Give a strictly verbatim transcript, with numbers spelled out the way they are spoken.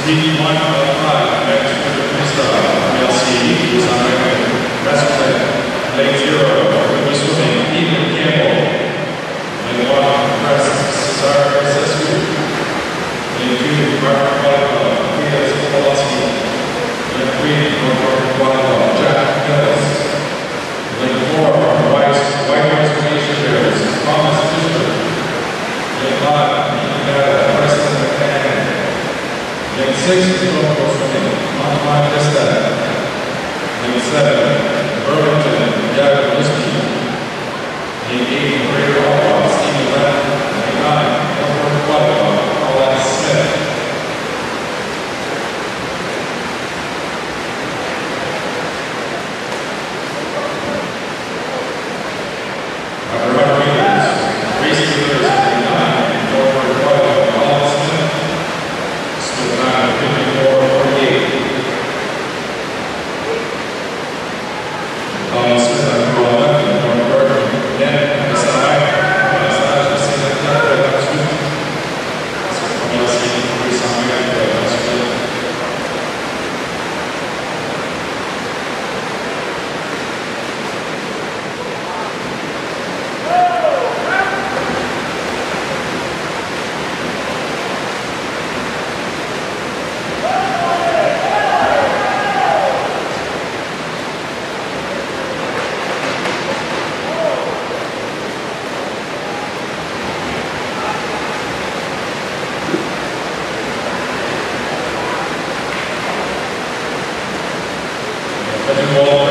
Heat one of five, back to the freestyle. L C was on record. Wrestling, lane zero, rugby swimming, Ethan Campbell. Lane one, press, Cesar Sescu. Lane two, Mark Volkov, Peter Sokolowski. Lane three, Norfolk Volkov, Jack Mills. Lane four, White White House Glaciers, Thomas Fisher. Lane five, Nevada, Preston McCann. Lane six is Norfolk Swimming, Antoine Vista. Lane seven, Burlington, Gavin Lispy. Lane eight, Greater Ottawa, Stephen Lennon. Lane nine, Norfolk Ottawa, Paul S. Smith. Our runner leaders, race leaders, lane nine, Norfolk Ottawa, Paul S. Smith. Smith nine, fifty-four forty-eight. Paul Smith on the left, North Burton, again, on the side. Massage, the same as that, but that's good. So, from L C, three song, that's good. As you all